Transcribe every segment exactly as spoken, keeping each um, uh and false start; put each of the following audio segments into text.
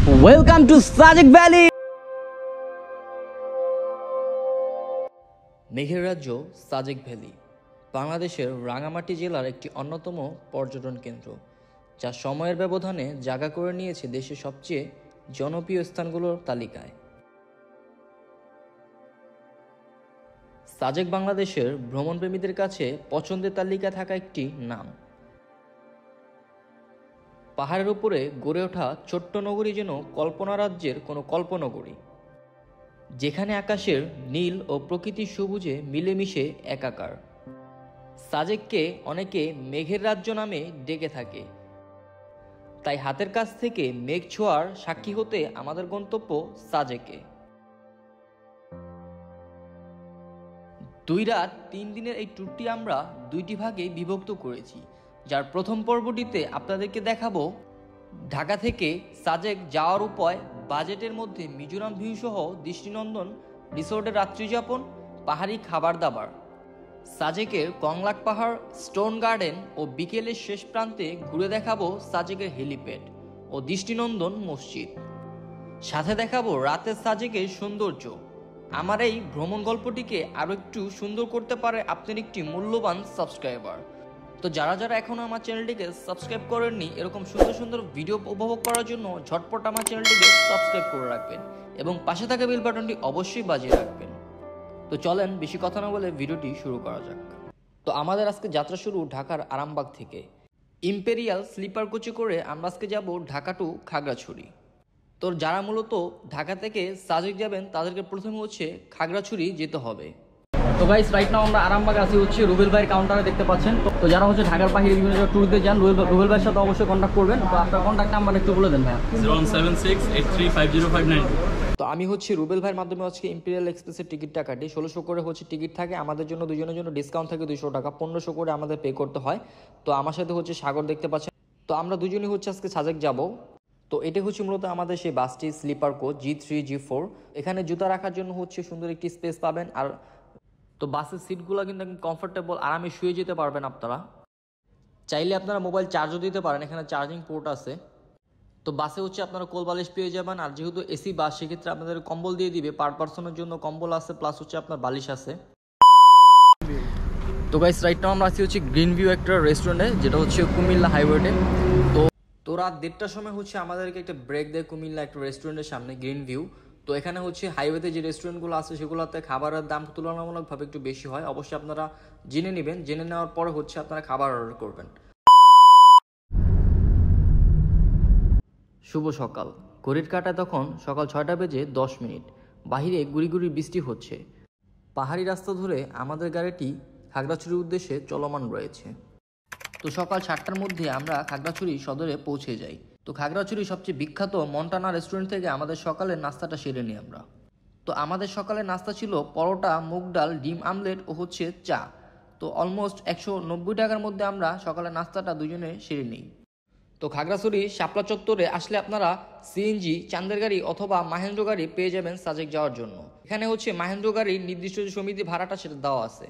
Welcome to Sajek valley. মেঘের রাজ্য Sajek valley বাংলাদেশের রাঙামাটি জেলার একটি অন্যতম পর্যটন কেন্দ্র, যা সময়ের ব্যবধানে জায়গা করে নিয়েছে দেশের সবচেয়ে জনপ্রিয় স্থানগুলোর তালিকায়। সাজেক বাংলাদেশের ভ্রমণপ্রেমীদের কাছে পছন্দের তালিকায় থাকা একটি নাম। পাহাড়ের উপরে গড়ে ওঠা ছোট্ট নগরী যেন কল্পনা রাজ্যের কোনো কল্পনগরী, যেখানে আকাশের নীল ও প্রকৃতির সবুজে মিলেমিশে একাকার। সাজেককে অনেকে মেঘের রাজ্য নামে ডেকে থাকে, তাই হাতের কাছ থেকে মেঘ ছোঁয়ার সাক্ষী হতে আমাদের গন্তব্য সাজেকে। দুই রাত তিন দিনের এই ট্যুরটি আমরা দুইটি ভাগে বিভক্ত করেছি, যার প্রথম পর্বটিতে আপনাদেরকে দেখাবো ঢাকা থেকে সাজেক যাওয়ার উপায়, বাজেটের মধ্যে মিজোরাম ভিউ সহ দৃষ্টিনন্দন রিসোর্টের রাত্রিযাপন, পাহাড়ি খাবার দাবার, সাজেকের কংলাক পাহাড়, স্টোন গার্ডেন ও বিকেলের শেষ প্রান্তে ঘুরে দেখাবো সাজেকের হেলিপ্যাড ও দৃষ্টিনন্দন মসজিদ। সাথে দেখাবো রাতের সাজেকের সৌন্দর্য। আমার এই ভ্রমণ গল্পটিকে আরও একটু সুন্দর করতে পারে আপনার একটি মূল্যবান সাবস্ক্রাইবার। তো যারা যারা এখনও আমার চ্যানেলটিকে সাবস্ক্রাইব করেননি, এরকম সুন্দর সুন্দর ভিডিও উপভোগ করার জন্য ঝটপট আমার চ্যানেলটিকে সাবস্ক্রাইব করে রাখবেন এবং পাশে থাকা বেল বাটনটি অবশ্যই বাজিয়ে রাখবেন। তো চলেন বেশি কথা না বলে ভিডিওটি শুরু করা যাক। তো আমাদের আজকে যাত্রা শুরু ঢাকার আরামবাগ থেকে। ইম্পেরিয়াল স্লিপার কোচে করে আমরা আজকে যাব ঢাকা টু খাগড়াছড়ি। তো যারা মূলত ঢাকা থেকে সাজেক যাবেন তাদেরকে প্রথমে হচ্ছে খাগড়াছড়ি যেতে হবে। তো গাইস, রাইট নাও আমরা আরামবাগ আছি হচ্ছে রুবেল ভাইয়ের কাউন্টারে, দেখতে পাচ্ছেন। তো যারা হচ্ছে ঢাকার বাইরে বিভিন্ন জায়গায় ট্যুর দিতে যান, রুবেল ভাইয়ের সাথে অবশ্যই কন্ট্যাক্ট করবেন। তো আপনার কন্ট্যাক্ট নাম্বার একটু বলে দেন ভাইয়া। Zero one seven six eight three five zero five nine. তো আমি হচ্ছে রুবেল ভাইয়ের মাধ্যমে আজকে ইম্পেরিয়াল এক্সপ্রেসের টিকিটটা কাটি। ষোলোশো করে হচ্ছে টিকিট থাকে আমাদের জন্য, দুজনের জন্য ডিসকাউন্ট থাকে দুশো টাকা, পনেরোশো করে আমাদের পে করতে হয়। তো আমার সাথে হচ্ছে সাগর, দেখতে পাচ্ছেন। তো আমরা দুজনই হচ্ছে আজকে সাজেক যাব। তো এটা হচ্ছে মূলত আমাদের সেই বাসটি, sleeper coach G three G four. এখানে জুতা রাখার জন্য হচ্ছে সুন্দর একটি স্পেস পাবেন। আর তো বাসের সিটগুলো কিন্তু একদম কমফোর্টেবল, আরামে শুয়ে যেতে পারবেন আপনারা। চাইলে আপনারা মোবাইল চার্জও দিতে পারেন, এখানে চার্জিং পোর্ট আছে। তো বাসে হচ্ছে আপনারা কোল বালিশ পেয়ে যাবেন। আর যেহেতু এসি বাস, সেক্ষেত্রে আপনাদের কম্বল দিয়ে দিবে, পার পার্সনের জন্য কম্বল আছে, প্লাস হচ্ছে আপনার বালিশ আছে। তো গাইস, রাইট নাও আমরা আছি হচ্ছে গ্রিন ভিউ একটা রেস্টুরেন্টে, যেটা হচ্ছে কুমিল্লা হাইওয়েতে। তো তো রাত দেড়টার সময় হচ্ছে আমাদেরকে একটা ব্রেক দেয় কুমিল্লা একটা রেস্টুরেন্টের সামনে, গ্রিন ভিউ। তো এখানে হচ্ছে হাইওয়েতে যে রেস্টুরেন্টগুলো আছে সেগুলোতে খাবারের দাম তুলনামূলকভাবে একটু বেশি হয়। অবশ্যই আপনারা জেনে নেবেন, জেনে নেওয়ার পরে হচ্ছে আপনারা খাবার অর্ডার করবেন। শুভ সকাল, ঘড়ির কাঁটায় তখন সকাল ছয়টা বেজে দশ মিনিট। বাহিরে গুড়ি গুড়ি বৃষ্টি হচ্ছে। পাহাড়ি রাস্তা ধরে আমাদের গাড়িটি খাগড়াছড়ির উদ্দেশ্যে চলমান রয়েছে। তো সকাল সাতটার মধ্যে আমরা খাগড়াছড়ি সদরে পৌঁছে যাই। তো খাগড়াছড়ির সবচেয়ে বিখ্যাত মন্টানা রেস্টুরেন্ট থেকে আমাদের সকালের নাস্তাটা সেরে নিই আমরা। তো আমাদের সকালের নাস্তা ছিল পরোটা, মুগ ডাল, ডিম আমলেট ও হচ্ছে চা। তো অলমোস্ট একশো নব্বই টাকার মধ্যে আমরা সকালের নাস্তাটা দুজনে সেরে নিই। তো খাগড়াছড়ি শাপলা চত্বরে আসলে আপনারা সিএনজি, চান্দের গাড়ি অথবা মাহেন্দ্র গাড়ি পেয়ে যাবেন সাজেক যাওয়ার জন্য। এখানে হচ্ছে মাহেন্দ্র গাড়ির নির্দিষ্ট যে সমিতি ভাড়াটা সেটা দেওয়া আছে।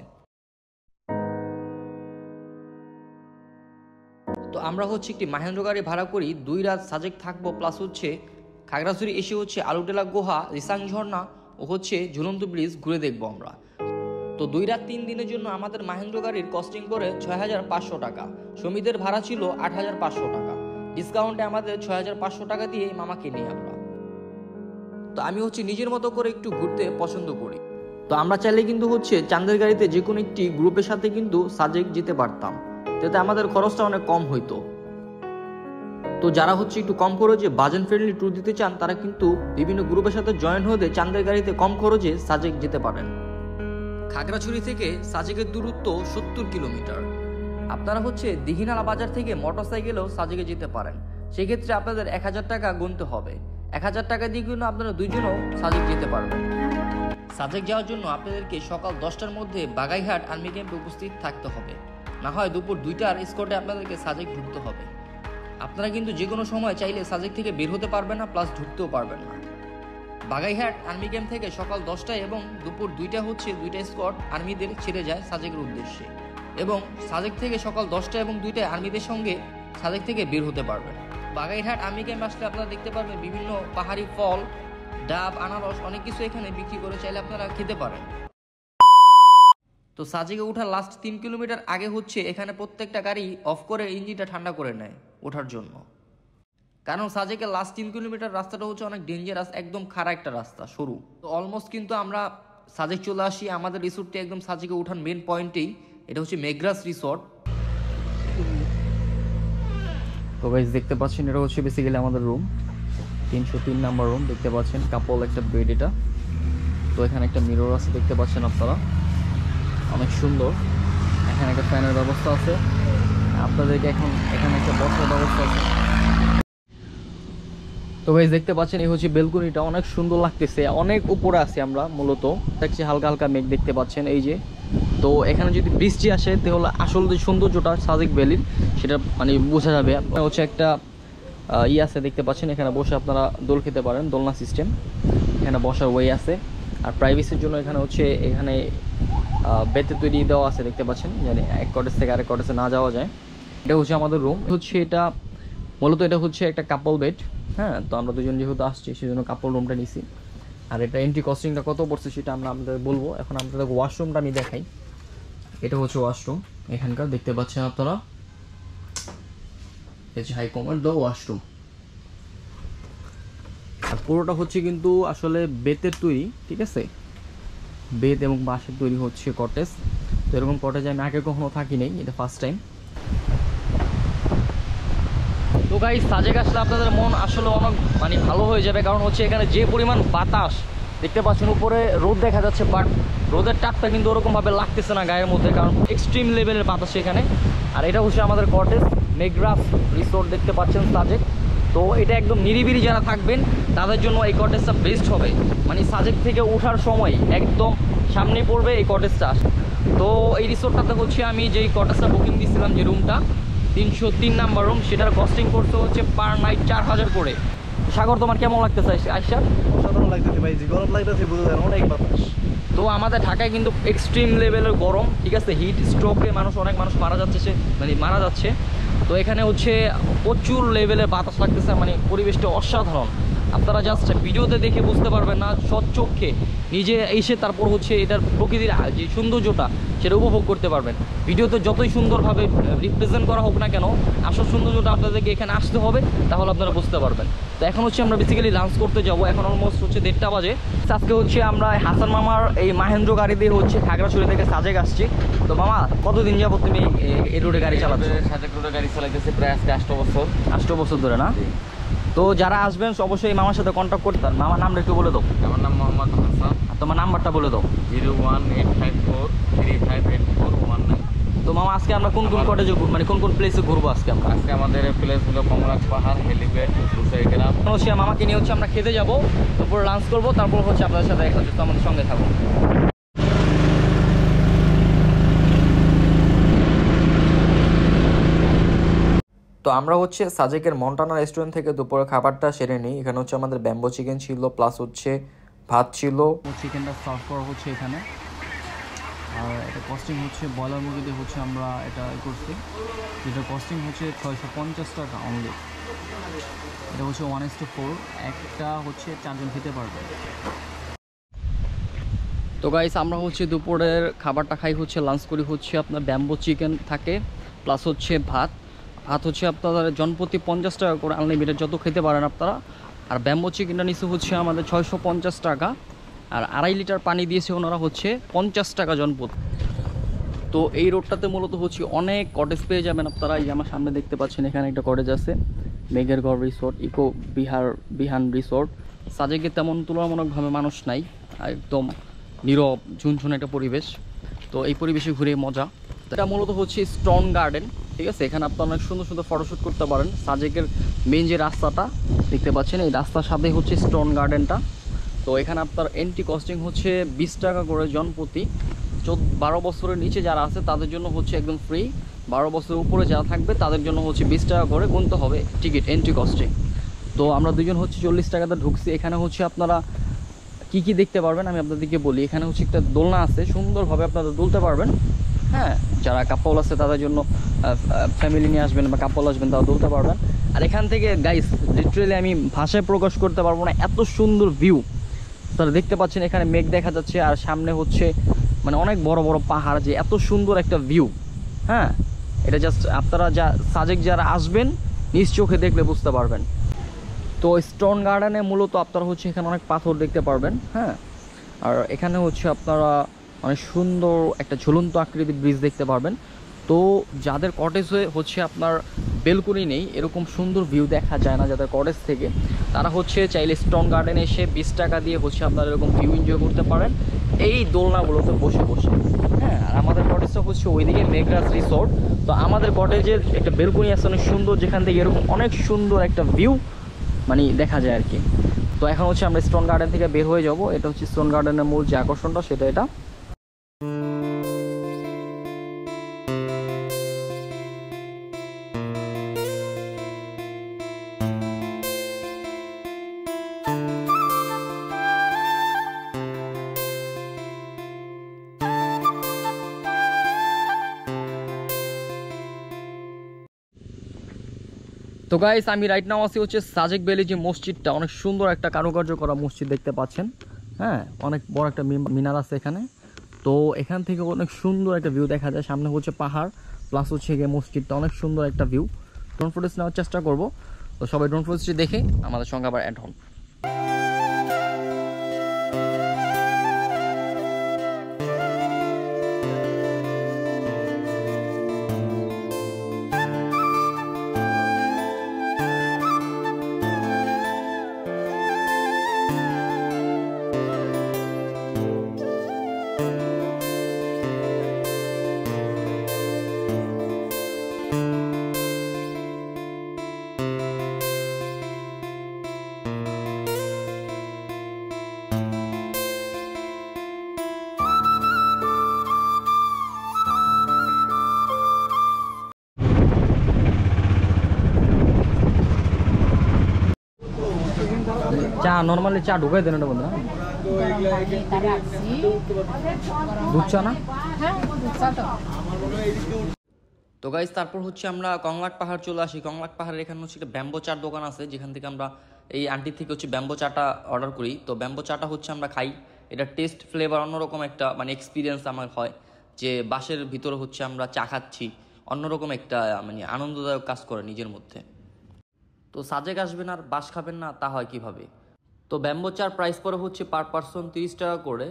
তো আমরা হচ্ছে একটি মাহেন্দ্র গাড়ি ভাড়া করি, দুই রাত সাজেক থাকবো, প্লাস হচ্ছে খাগড়াছড়ি এসে হচ্ছে আলুটেলা গুহা, রিসাং ঝর্ণা ও হচ্ছে ঝুলন্ত ব্রিজ ঘুরে দেখবো আমরা। তো দুই রাত তিন দিনের জন্য আমাদের মাহেন্দ্র গাড়ির কস্টিং করে ছয় হাজার পাঁচশো টাকা, সমিতির ভাড়া ছিল আট হাজার পাঁচশো টাকা, ডিসকাউন্টে আমাদের ছয় হাজার পাঁচশো টাকা দিয়ে মামাকে নিই আমরা। তো আমি হচ্ছে নিজের মতো করে একটু ঘুরতে পছন্দ করি। তো আমরা চাইলে কিন্তু হচ্ছে চান্দের গাড়িতে যে কোনো একটি গ্রুপের সাথে কিন্তু সাজেক যেতে পারতাম, যাতে আমাদের খরচটা অনেক কম হইতো। তো যারা হচ্ছে একটু কম খরচে বাজেট ফ্রেন্ডলি ট্যুর দিতে চান, তারা কিন্তু বিভিন্ন গ্রুপের সাথে জয়েন হতে চান্দের গাড়িতে কম খরচে সাজেক যেতে পারেন। খাগড়াছড়ি থেকে সাজেকের দূরত্ব সত্তর কিলোমিটার। আপনারা হচ্ছে দিঘিনালা বাজার থেকে মোটর সাইকেলেও সাজেকে যেতে পারেন। সেক্ষেত্রে আপনাদের এক হাজার টাকা গুনতে হবে। এক হাজার টাকা দিয়ে কিন্তু আপনারা দুইজনও সাজেক যেতে পারবেন। সাজেক যাওয়ার জন্য আপনাদেরকে সকাল দশটার মধ্যে বাগাইঘাট আর্মি ক্যাম্পে উপস্থিত থাকতে হবে, না হয় দুপুর দুইটার স্কটে আপনাদেরকে সাজেক ঢুকতে হবে। আপনারা কিন্তু যে কোনো সময় চাইলে সাজেক থেকে বের হতে পারবেন না, প্লাস ঢুকতেও পারবেন না। বাগাইঘাট আর্মি ক্যাম্প থেকে সকাল দশটায় এবং দুপুর দুইটা হচ্ছে দুইটা স্কট আর্মিদের ছেড়ে যায় সাজেকের উদ্দেশ্যে, এবং সাজেক থেকে সকাল দশটা এবং দুইটায় আর্মিদের সঙ্গে সাজেক থেকে বের হতে পারবেন। বাগাইরহাট আমি ক্যাম্প আসলে আপনারা দেখতে পারবেন বিভিন্ন পাহাড়ি ফল, ডাব, আনারস অনেক কিছু এখানে বিক্রি করে, চাইলে আপনারা খেতে পারেন। তো সাজেকে ওঠার লাস্ট তিন কিলোমিটার আগে হচ্ছে এখানে প্রত্যেকটা গাড়ি অফ করে ইঞ্জিনটা ঠান্ডা করে নেয় ওঠার জন্য, কারণ সাজেকে লাস্ট তিন কিলোমিটার রাস্তাটা হচ্ছে অনেক ডেঞ্জারাস, একদম খাড়া একটা রাস্তা, সরু। তো অলমোস্ট কিন্তু আমরা সাজেক চলে আসি। আমাদের রিসোর্টটি একদম সাজেকে ওঠার মেন পয়েন্টেই, এটা হচ্ছে মেঘরাজ রিসোর্ট। তো গাইস দেখতে পাচ্ছেন এটা হচ্ছে বেসিক্যালি আমাদের রুম, তিনশো তিন নাম্বার রুম দেখতে পাচ্ছেন, কাপল একটা বেড এটা। তো এখানে একটা মিরর আছে দেখতে পাচ্ছেন আপনারা, অনেক সুন্দর। এখানে একটা ফ্যানের ব্যবস্থা আছে, আপনাদেরকে এখন এখানে একটা বসার ব্যবস্থা আছে। তো গাইস দেখতে পাচ্ছেন এই হচ্ছে বেলকনিটা, অনেক সুন্দর লাগতেছে, অনেক উপরে আছি আমরা মূলত, দেখছি হালকা হালকা মেঘ দেখতে পাচ্ছেন এই যে। তো এখানে যদি বৃষ্টি আসে তাহলে আসল যে সৌন্দর্যটা সাজেক ভ্যালির সেটা মানে বোঝা যাবে। হচ্ছে একটা ই আছে দেখতে পাচ্ছেন, এখানে বসে আপনারা দোল খেতে পারেন, দোলনা সিস্টেম, এখানে বসার ওয়ে আছে। আর প্রাইভেসির জন্য এখানে হচ্ছে এখানে বেতে তৈরি দেওয়া আছে দেখতে পাচ্ছেন, মানে এক কটেজ থেকে আরেক কটেজে না যাওয়া যায়। এটা হচ্ছে আমাদের রুম, হচ্ছে এটা মূলত এটা হচ্ছে একটা কাপল বেড। হ্যাঁ, তো আমরা দুজন যেহেতু আসছি সেজন্য কাপল রুমটা নিছি। আর এটা এন্ট্রি কস্টিংটা কত পড়ছে সেটা আমরা আপনাদের বলবো। এখন আপনাদের ওয়াশরুমটা আমি দেখাই। এটা হচ্ছে ওয়াশরুম এখানকার, দেখতে পাচ্ছেন আপনারা, এই যে হাই কমান্ড দো ওয়াশরুম। আর পুরোটা হচ্ছে কিন্তু আসলে বেতের তৈরি, ঠিক আছে, বেত এবং বাঁশের তৈরি হচ্ছে কটেজ। তো এরকম কটেজে আমি আগে কখনো থাকি নাই, এটা ফার্স্ট টাইম। তো গাইস সাজেক আসলে আপনাদের মন আসলে অনেক মানে ভালো হয়ে যাবে, কারণ হচ্ছে এখানে যে পরিমাণ বাতাস দেখতে পাচ্ছেন, উপরে রোদ দেখা যাচ্ছে, বাট রোদের টাপটা কিন্তু ওরকমভাবে লাগতেছে না গায়ের মধ্যে, কারণ এক্সট্রিম লেভেলের বাতাস এখানে। আর এটা হচ্ছে আমাদের কটেজ মেঘরাজ রিসোর্ট দেখতে পাচ্ছেন সাজেক। তো এটা একদম নিরিবিলি যারা থাকবেন তাদের জন্য এই কটেজটা বেস্ট হবে, মানে সাজেক থেকে ওঠার সময় একদম সামনে পড়বে এই কটেজটা। তো এই রিসোর্টটাতে হচ্ছে আমি যেই কটেজটা বুকিং দিয়েছিলাম, যে রুমটা তিনশো তিন নাম্বার রুম, সেটার কস্টিং করতে হচ্ছে পার নাইট চার হাজার করে। সাগর তোমার কেমন লাগতেছে আয়শা? অসাধারণ লাগতেছে ভাই, যে গরম লাগতেছে বুঝা যায় না, অনেক বাতাস। তো আমাদের ঢাকায় কিন্তু এক্সট্রিম লেভেলের গরম, ঠিক আছে, হিট স্ট্রোকে মানুষ অনেক মানুষ মারা যাচ্ছে, সে মানে মারা যাচ্ছে। তো এখানে হচ্ছে প্রচুর লেভেলের বাতাস লাগতেছে, মানে পরিবেশটা অসাধারণ। আপনারা জাস্ট ভিডিওতে দেখে বুঝতে পারবেন না, সচক্ষে নিজে এসে তারপর হচ্ছে এটার প্রকৃতির যে সৌন্দর্যটা সেটা উপভোগ করতে পারবেন। ভিডিওতে যতই সুন্দরভাবে রিপ্রেজেন্ট করা হোক না কেন, আসল সৌন্দর্যটা আপনাদেরকে এখানে আসতে হবে, তাহলে আপনারা বুঝতে পারবেন। তো এখন হচ্ছে আমরা বেসিক্যালি লাঞ্চ করতে যাব, এখন অলমোস্ট হচ্ছে দেড়টা বাজে। আজকে হচ্ছে আমরা হাসান মামার এই মাহেন্দ্র গাড়ি দিয়ে হচ্ছে খাগড়াছড়ি থেকে সাজেক আসছি। তো মামা কতদিন যাবত তুমি এই রোডে গাড়ি চালাচ্ছ? সাজেক রোডে গাড়ি চালাইতেছে প্রায় আজকে আষ্ট বছর। আষ্ট বছর ধরে না? তো যারা আসবেন অবশ্যই মামার সাথে কন্ট্যাক্ট করতে পারেন। মামার নামটা একটু বলে দাও। আমার নাম মোহাম্মদ হাসান। আর তোমার নাম্বারটা বলে দাও। Zero one eight five four three five eight four one nine. তো মামা আজকে আমরা কোন কোন কটেজে মানে কোন কোন প্লেসে ঘুরবো আজকে আমরা? আজকে আমাদের প্লেস হলো কমলাক পাহাড়, হেলিপ্যাড, সুসাই গ্রাম। হচ্ছে মামাকে নিয়ে হচ্ছে আমরা খেতে যাবো, তারপর লাঞ্চ করবো, তারপর হচ্ছে আপনাদের সাথে দেখা হচ্ছে। তো আমাদের সঙ্গে থাকুন। তো আমরা হচ্ছে সাজেকের মন্টানা রেস্টুরেন্ট থেকে দুপুরে খাবারটা সেরে নিই। এখানে হচ্ছে আমাদের ব্যাম্বো চিকেন ছিল, প্লাস হচ্ছে ভাত ছিল, চিকেনটা সার্ভ করা হচ্ছে এখানে। আর এটা কস্টিং হচ্ছে ব্রয়লার মুরগি দিয়ে হচ্ছে আমরা এটা করছি, যেটা কস্টিং হচ্ছে ছয়শো পঞ্চাশ টাকা অনলি। এটা হচ্ছে ওয়ান এস টু ফোর, একটা হচ্ছে চারজন খেতে পারবে। তো গাইস আমরা হচ্ছে দুপুরের খাবারটা খাই হচ্ছে, লাঞ্চ করি হচ্ছে আপনার ব্যাম্বো চিকেন থাকে, প্লাস হচ্ছে ভাত। ভাত হচ্ছে আপনাদের জনপ্রতি পঞ্চাশ টাকা করে, আনলিমিটেড যত খেতে পারেন আপনারা। আর ব্যাম্বো চিকেনটা নিচে হচ্ছে আমাদের ছয়শো পঞ্চাশ টাকা, আর আড়াই লিটার পানি দিয়েছে ওনারা হচ্ছে পঞ্চাশ টাকা জনপ্রতি। তো এই রোডটাতে মূলত হচ্ছে অনেক কটেজ পেয়ে যাবেন আপনারা। এই যে আমার সামনে দেখতে পাচ্ছেন এখানে একটা কটেজ আছে, মেঘের গড় রিসোর্ট, ইকো বিহার বিহান রিসোর্ট। সাজেকে তেমন তুলনামূলকভাবে মানুষ নাই, একদম নীরব ঝুনঝুন একটা পরিবেশ। তো এই পরিবেশে ঘুরে মজা। এটা মূলত হচ্ছে স্টোন গার্ডেন, ঠিক আছে, এখানে আপনারা অনেক সুন্দর সুন্দর ফটোশ্যুট করতে পারেন। সাজেকের মেন যে রাস্তাটা দেখতে পাচ্ছেন, এই রাস্তার সাথে হচ্ছে স্টোন গার্ডেনটা। তো এখানে আপনার এন্ট্রি কস্টিং হচ্ছে বিশ টাকা করে জনপ্রতি। চোদ্দ বারো বছরের নিচে যারা আছে তাদের জন্য হচ্ছে একদম ফ্রি, বারো বছরের উপরে যারা থাকবে তাদের জন্য হচ্ছে বিশ টাকা করে গুনতে হবে টিকিট, এন্ট্রি কস্টিং। তো আমরা দুজন হচ্ছে চল্লিশ টাকাতে ঢুকছি। এখানে হচ্ছে আপনারা কি কি দেখতে পারবেন আমি আপনাদেরকে বলি। এখানে হচ্ছে একটা দোলনা আছে, সুন্দরভাবে আপনারা দুলতে পারবেন। হ্যাঁ, যারা কাপল আছে তাদের জন্য, ফ্যামিলি নিয়ে আসবেন বা কাপল আসবেন তারা দুলতে পারবেন। আর এখান থেকে গাইস লিটারালি আমি ভাষায় প্রকাশ করতে পারবো না, এত সুন্দর ভিউ। তাহলে দেখতে পাচ্ছেন এখানে মেঘ দেখা যাচ্ছে আর সামনে হচ্ছে মানে অনেক বড় বড় পাহাড়, যে এত সুন্দর একটা ভিউ। হ্যাঁ, এটা জাস্ট আপনারা যা সাজেক যারা আসবেন নিজ চোখে দেখলে বুঝতে পারবেন। তো স্টোন গার্ডেনে মূলত আপনারা হচ্ছে এখানে অনেক পাথর দেখতে পারবেন। হ্যাঁ, আর এখানে হচ্ছে আপনারা অনেক সুন্দর একটা ঝুলন্ত আকৃতির ব্রিজ দেখতে পারবেন। তো যাদের কটেজে হচ্ছে আপনার বেলকনি নেই, এরকম সুন্দর ভিউ দেখা যায় না যাদের কটেজ থেকে, তারা হচ্ছে চাইলে স্টোন গার্ডেনে এসে বিশ টাকা দিয়ে হচ্ছে আপনারা এরকম ভিউ এনজয় করতে পারেন এই দোলনাগুলোতে বসে বসে। হ্যাঁ, আর আমাদের কটেজটা হচ্ছে ওইদিকে মেঘরাজ রিসোর্ট। তো আমাদের কটেজের একটা বেলকনি আছে অনেক সুন্দর, যেখান থেকে এরকম অনেক সুন্দর একটা ভিউ মানে দেখা যায় আর কি। তো এখন হচ্ছে আমরা স্টোন গার্ডেন থেকে বের হয়ে যাব। এটা হচ্ছে স্টোন গার্ডেনের মূল যে আকর্ষণটা সেটা এটা। তো গাইস আমি রাইট নাও আছি হচ্ছে সাজেক ভ্যালি যে মসজিদটা, অনেক সুন্দর একটা কারুকার্য করা মসজিদ দেখতে পাচ্ছেন। হ্যাঁ, অনেক বড় একটা মিনার আছে এখানে। তো এখান থেকে অনেক সুন্দর একটা ভিউ দেখা যায়, সামনে হচ্ছে পাহাড় প্লাস হচ্ছে গিয়ে মসজিদটা, অনেক সুন্দর একটা ভিউ। ড্রোন ফুটেজ নেওয়ার চেষ্টা করব। তো সবাই ড্রোন ফুটেজটি দেখে আমাদের সঙ্গে আবার অ্যাড হন। চা নর্মালি চা ঢুকাই দেন এটা বন্ধু, দুধ চা না? তো গাইস তারপর হচ্ছে আমরা কংলাক পাহাড় চলে আসি। কংলাক পাহাড়ের এখানে হচ্ছে একটা ব্যাম্বো চার দোকান আছে, যেখান থেকে আমরা এই আন্টি থেকে হচ্ছে ব্যাম্বো চাটা অর্ডার করি। তো ব্যাম্বো চাটা হচ্ছে আমরা খাই, এটা টেস্ট ফ্লেভার অন্যরকম একটা মানে এক্সপিরিয়েন্স আমার হয়, যে বাসের ভিতরে হচ্ছে আমরা চা খাচ্ছি, অন্যরকম একটা মানে আনন্দদায়ক কাজ করে নিজের মধ্যে। তো সাজেক আসবেন আর বাস খাবেন না, তা হয় কিভাবে? তো ব্যাম্বো চার প্রাইস পরে হচ্ছে পার পার্সন তিরিশ টাকা করে।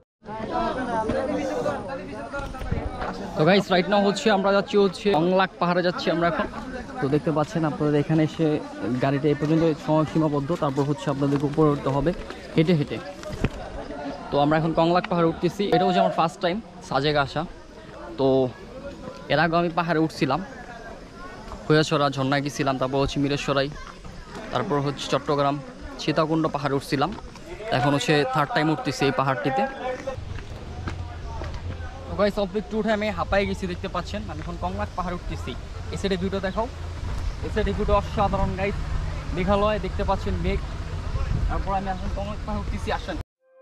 তো গাইস রাইট নাও হচ্ছে আমরা যাচ্ছি হচ্ছে কংলাক পাহাড়ে যাচ্ছি আমরা এখন। তো দেখতে পাচ্ছেন আপনাদের এখানে এসে গাড়িটা এই পর্যন্ত সময় সীমাবদ্ধ, তারপর হচ্ছে আপনাদেরকে উপরে উঠতে হবে হেঁটে হেঁটে। তো আমরা এখন কংলাক পাহাড়ে উঠতেছি। এটা হচ্ছে আমার ফার্স্ট টাইম সাজেক আসা। তো এর আগে আমি পাহাড়ে উঠছিলাম, খৈয়াছড়া ঝর্ণায় গেছিলাম, তারপর হচ্ছে মিরেশ্বরাই, তারপর হচ্ছে চট্টগ্রাম সীতাকুণ্ড পাহাড়ে উঠছিলাম। এখন হচ্ছে থার্ড টাইম উঠতেছি এই পাহাড়টিতে। তো গাইস অল্প একটু উঠে আমি হাঁপাই গেছি, দেখতে পাচ্ছেন আমি এখন কংলাক পাহাড় উঠতেছি। এই সাইডে ভিউটা দেখাও, এই সাইডে ভিউটা অসাধারণ গাইস, মেঘালয় দেখতে পাচ্ছেন মেঘ। তারপর আমি এখন কংলাক পাহাড় উঠতেছি, আসেন।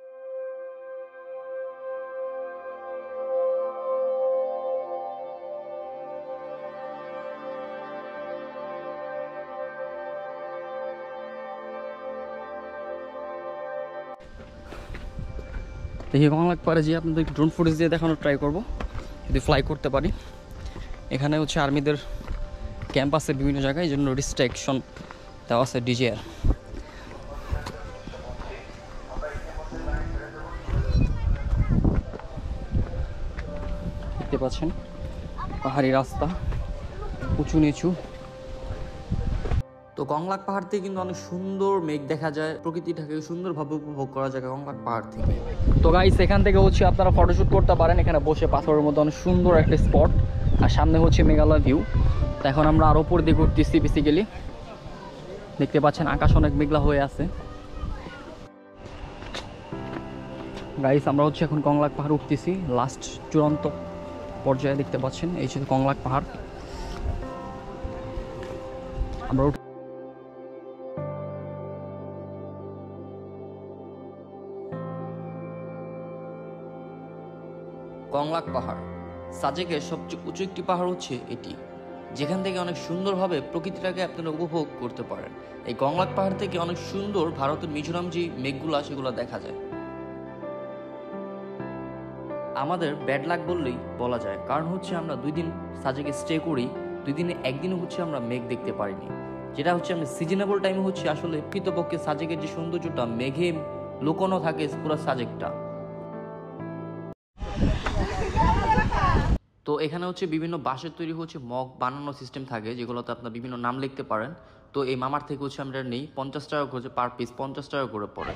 দেখি কংলাক পাহাড়ে যে আপনাদের ড্রোন ফুটেজ দিয়ে দেখানোর ট্রাই করব, যদি ফ্লাই করতে পারি। এখানে হচ্ছে আর্মিদের ক্যাম্প আছে বিভিন্ন জায়গায়, এই জন্য রিস্ট্রিকশন দেওয়া আছে ডিজের। দেখতে পাচ্ছেন পাহাড়ি রাস্তা, উঁচু নিচু। তো কংলাক পাহাড় থেকে কিন্তু অনেক সুন্দর মেঘ দেখা যায়, প্রকৃতিটাকে সুন্দরভাবে উপভোগ করা যায় কংলাক পাহাড় থেকে। তো গাইস এখান থেকে হচ্ছে আপনারা ফটোশ্যুট করতে পারেন, এখানে বসে পাথরের মধ্যে অনেক সুন্দর একটা স্পট, আর সামনে হচ্ছে মেঘালয় ভিউ। তো এখন আমরা আরও উপর দিকে উঠতেছি বেসিক্যালি, দেখতে পাচ্ছেন আকাশ অনেক মেঘলা হয়ে আছে। গাইস আমরা হচ্ছে এখন কংলাক পাহাড় উঠতেছি, লাস্ট চূড়ান্ত পর্যায়ে দেখতে পাচ্ছেন এই হচ্ছে কংলাক পাহাড়। আমরা কংলাক পাহাড় সাজেকের সবচেয়ে উঁচু একটি পাহাড় হচ্ছে এটি। যেখান থেকে অনেক সুন্দরভাবে প্রকৃতিটাকে আপনারা উপভোগ করতে পারেন। এই কংলাক পাহাড় থেকে অনেক সুন্দর ভারতের মিজোরাম যে মেঘগুলা সেগুলো দেখা যায়। আমাদের ব্যাড লাক বললেই বলা যায়, কারণ হচ্ছে আমরা দুই দিন সাজেকে স্টে করি, দুই দিনে একদিনও হচ্ছে আমরা মেঘ দেখতে পারিনি। যেটা হচ্ছে আমরা সিজনেবল টাইমে হচ্ছে আসলে প্রকৃতপক্ষে সাজেকের যে সৌন্দর্যটা মেঘে লুকোনো থাকে পুরো সাজেকটা। তো এখানে হচ্ছে বিভিন্ন বাঁশের তৈরি হচ্ছে মগ বানানো সিস্টেম থাকে, যেগুলোতে আপনার বিভিন্ন নাম লিখতে পারেন। তো এই মামার থেকে হচ্ছে আমরা নেই পঞ্চাশ টাকা করে পার পিস, পঞ্চাশ টাকা করে পড়ে।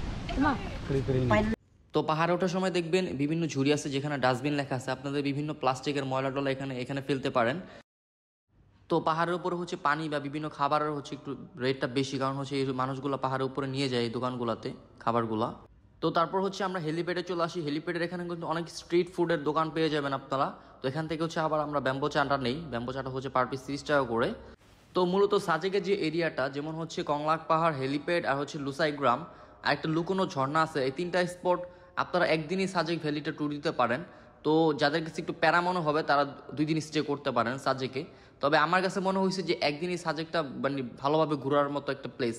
তো পাহাড়ে ওঠার সময় দেখবেন বিভিন্ন ঝুড়ি আছে যেখানে ডাস্টবিন লেখা আছে, আপনাদের বিভিন্ন প্লাস্টিকের ময়লা টলা এখানে এখানে ফেলতে পারেন। তো পাহাড়ের উপরে হচ্ছে পানি বা বিভিন্ন খাবারের হচ্ছে একটু রেটটা বেশি, কারণ হচ্ছে এই মানুষগুলো পাহাড়ের উপরে নিয়ে যায় এই দোকানগুলোতে খাবারগুলা। তো তারপর হচ্ছে আমরা হেলিপ্যাডে চলে আসি। হেলিপ্যাডের এখানে কিন্তু অনেক স্ট্রিট ফুডের দোকান পেয়ে যাবেন আপনারা। তো এখান থেকে হচ্ছে আবার আমরা ব্যাম্বো চাটা নেই, ব্যাম্বো চাটা হচ্ছে পার পিস তিরিশ টাকা করে। তো মূলত সাজেকের যে এরিয়াটা, যেমন হচ্ছে কংলাক পাহাড়, হেলিপ্যাড আর হচ্ছে লুসাই গ্রাম আর একটা লুকোনো ঝর্ণা আছে, এই তিনটা স্পট আপনারা একদিনই সাজেক ভ্যালিটা ট্যুর দিতে পারেন। তো যাদের কাছে একটু প্যারা মনে হবে তারা দুই দিন স্টে করতে পারেন সাজেকে। তবে আমার কাছে মনে হয়েছে যে একদিনই সাজেকটা মানে ভালোভাবে ঘোরার মতো একটা প্লেস।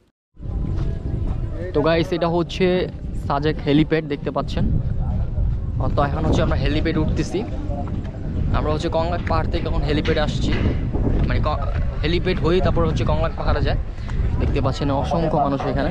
তো গাইস, এটা হচ্ছে সাজেক হেলিপ্যাড দেখতে পাচ্ছেন। তো এখন হচ্ছে আমরা হেলিপ্যাড উঠতেছি। আমরা হচ্ছে কংলাক পাহাড় থেকে এখন হেলিপ্যাডে আসছি, মানে হেলিপ্যাড হয়েই তারপর হচ্ছে কংলাক পাহাড়ে যায়। দেখতে পাচ্ছেন অসংখ্য মানুষ এখানে।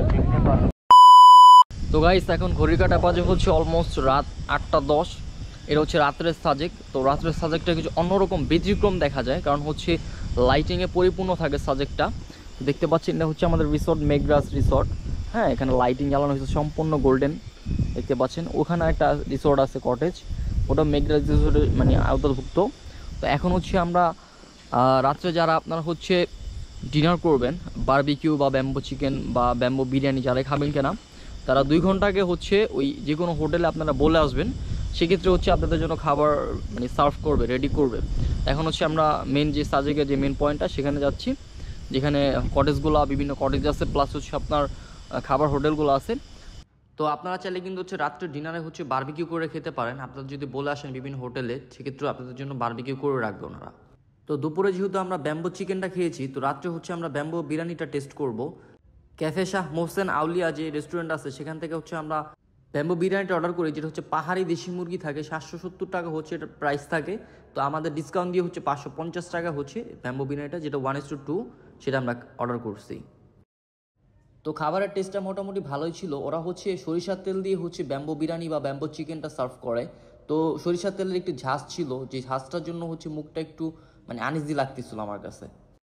তো গাইস, এখন ঘড়ির কাঁটা বাজে হচ্ছে অলমোস্ট রাত আটটা দশ। এটা হচ্ছে রাত্রের সাজেক। তো রাত্রের সাজেকটা কিছু অন্যরকম ব্যতিক্রম দেখা যায়, কারণ হচ্ছে লাইটিংয়ে পরিপূর্ণ থাকে সাজেকটা। দেখতে পাচ্ছেন এটা হচ্ছে আমাদের রিসর্ট, মেঘরাজ রিসর্ট। হ্যাঁ, এখানে লাইটিং জ্বালানো হয়েছে সম্পূর্ণ গোল্ডেন দেখতে পাচ্ছেন। ওখানে একটা রিসর্ট আছে কটেজ, ওটা মেঘরাজ রিসর্টের মানে আওতাভুক্ত। তো এখন হচ্ছে আমরা রাত্রে যারা আপনারা হচ্ছে ডিনার করবেন, বারবিকিউ বা ব্যাম্বো চিকেন বা ব্যাম্বো বিরিয়ানি যারাই খাবেন কেনা, তারা দুই ঘন্টা আগে হচ্ছে ওই যে কোনো হোটেলে আপনারা বলে আসবেন, সেক্ষেত্রে হচ্ছে আপনাদের জন্য খাবার মানে সার্ভ করবে, রেডি করবে। এখন হচ্ছে আমরা মেন যে সাজেকের যে মেন পয়েন্টটা সেখানে যাচ্ছি, যেখানে কটেজগুলো বিভিন্ন কটেজ আছে, প্লাস হচ্ছে আপনার খাবার হোটেলগুলো আছে। তো আপনারা চাইলে কিন্তু হচ্ছে রাত্রে ডিনারে হচ্ছে বারবিকিউ করে খেতে পারেন। আপনারা যদি বলে আসেন বিভিন্ন হোটেলে, সেক্ষেত্রে আপনাদের জন্য বারবিকিউ করে রাখবে ওনারা। তো দুপুরে যেহেতু আমরা ব্যাম্বো চিকেনটা খেয়েছি, তো রাত্রে হচ্ছে আমরা ব্যাম্বো বিরিয়ানিটা টেস্ট করব। ক্যাফে শাহ মোহসেন আউলিয়া যে রেস্টুরেন্ট আছে সেখান থেকে হচ্ছে আমরা ব্যাম্বো বিরিয়ানিটা অর্ডার করি, যেটা হচ্ছে পাহাড়ি দেশি মুরগি থাকে, সাতশো সত্তর টাকা হচ্ছে এটা প্রাইস থাকে। তো আমাদের ডিসকাউন্ট দিয়ে হচ্ছে পাঁচশো পঞ্চাশ টাকা হচ্ছে ব্যাম্বো বিরিয়ানিটা, যেটা ওয়ান ইস টু টু সেটা আমরা অর্ডার করছি। তো খাবারের টেস্টটা মোটামুটি ভালোই ছিল। ওরা হচ্ছে সরিষার তেল দিয়ে হচ্ছে ব্যাম্বো বিরিয়ানি বা ব্যাম্বো চিকেনটা সার্ভ করে। তো সরিষার তেলের একটু ঝাঁজ ছিল, যে ঝাঁজটার জন্য হচ্ছে মুখটা একটু মানে আনইজি লাগতেছিল আমার কাছে।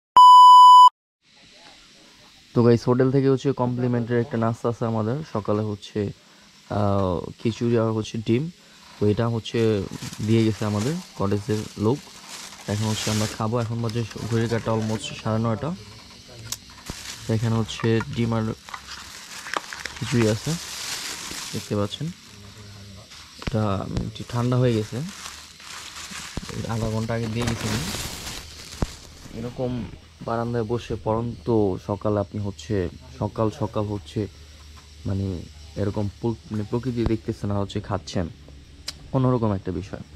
তো গাইস, হোটেল থেকে হচ্ছে কমপ্লিমেন্টারি একটা নাস্তা আছে আমাদের সকালে, হচ্ছে খিচুড়ি আর হচ্ছে ডিম। তো এটা হচ্ছে দিয়ে গেছে আমাদের কটেজের লোক। এখন হচ্ছে আমরা খাবো। এখন বাজে ঘড়ির কাটা অলমোস্ট সাড়ে নয়টা। এখানে হচ্ছে ডিম আর খিচুড়ি আছে দেখতে পাচ্ছেন। এটা একটু ঠান্ডা হয়ে গেছে, আধা ঘন্টা আগে দিয়ে গেছি। এরকম বারান্দায় বসে পরন্ত সকালে আপনি হচ্ছে সকাল সকাল হচ্ছে মানে এরকম মানে প্রকৃতি দেখতেছেন আর হচ্ছে খাচ্ছেন, অন্যরকম একটা বিষয়।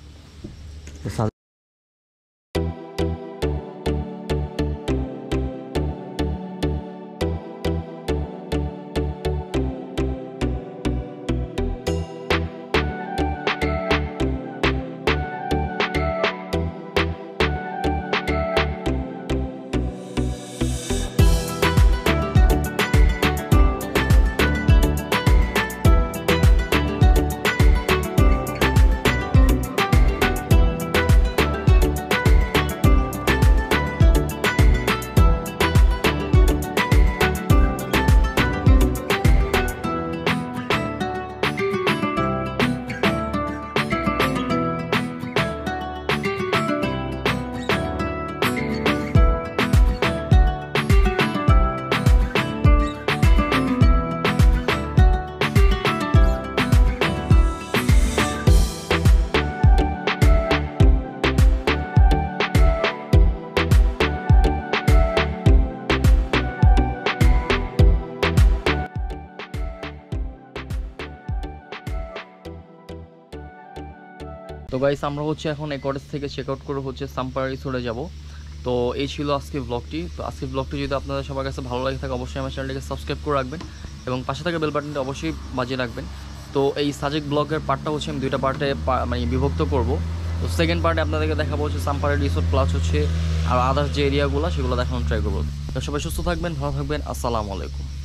গাইস আমরা হচ্ছে এখন এই কটেজ থেকে চেক আউট করে হচ্ছে সাম্পার রিসোর্টে যাব। তো এই ছিল আজকের ব্লগটি। তো আজকের ব্লগটি যদি আপনাদের সবার কাছে ভালো লাগে থাকে অবশ্যই আমার চ্যানেলটিকে সাবস্ক্রাইব করে রাখবেন এবং পাশে থাকা বেল বাটনটি অবশ্যই বাজিয়ে রাখবেন। তো এই সাজেক ব্লগের পার্টটা হচ্ছে আমি দুইটা পার্টে মানে বিভক্ত করব। তো সেকেন্ড পার্টে আপনাদেরকে দেখাবো হচ্ছে সাম্পারের রিসোর্ট প্লাস হচ্ছে আর আদার্স যে এরিয়াগুলো সেগুলো দেখানোর ট্রাই করবো। তো সবাই সুস্থ থাকবেন, ভালো থাকবেন, আসসালামু আলাইকুম।